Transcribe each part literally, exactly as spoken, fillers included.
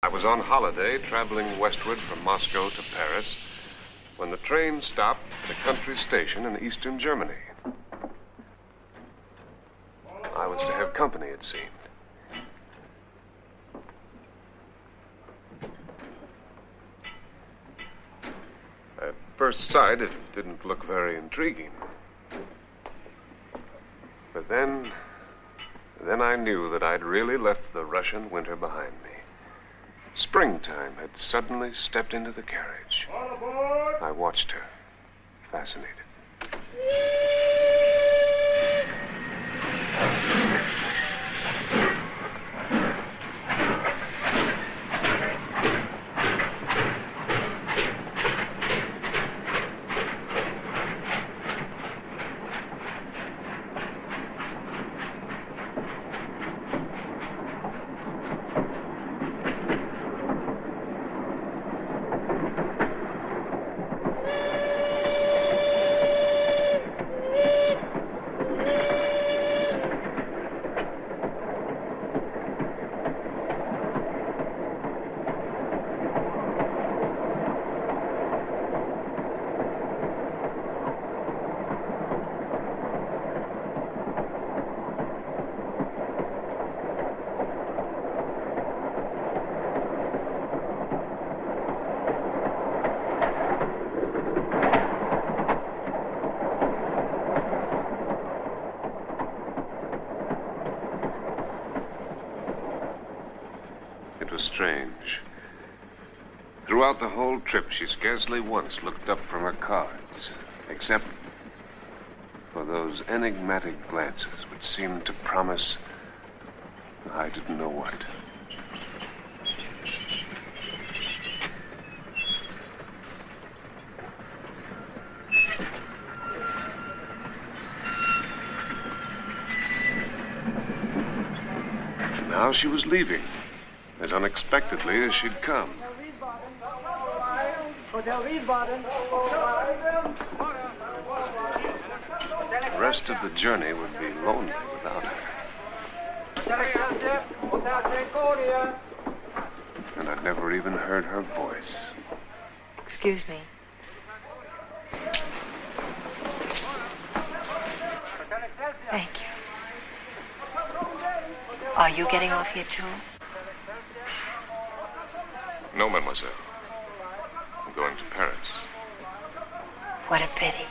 I was on holiday, traveling westward from Moscow to Paris, when the train stopped at a country station in eastern Germany. I was to have company, it seemed. At first sight, it didn't look very intriguing. But then, then I knew that I'd really left the Russian winter behind me. Springtime had suddenly stepped into the carriage. I watched her, fascinated. It was strange. Throughout the whole trip, she scarcely once looked up from her cards, except for those enigmatic glances which seemed to promise I didn't know what. Now she was leaving, as unexpectedly as she'd come. The rest of the journey would be lonely without her. And I'd never even heard her voice. Excuse me. Thank you. Are you getting off here, too? No, mademoiselle. I'm going to Paris. What a pity.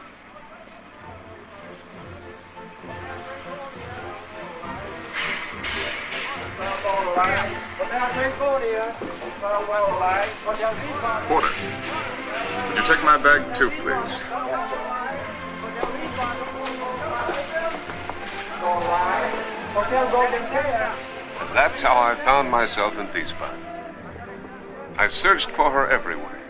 Porter, would you take my bag, too, please? And that's how I found myself in Wiesbaden. I searched for her everywhere.